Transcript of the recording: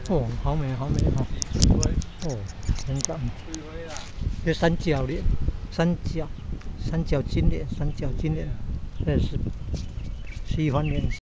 哦，好美，好美哈！哦，很感。这三角莲，三角金莲，这是西番莲。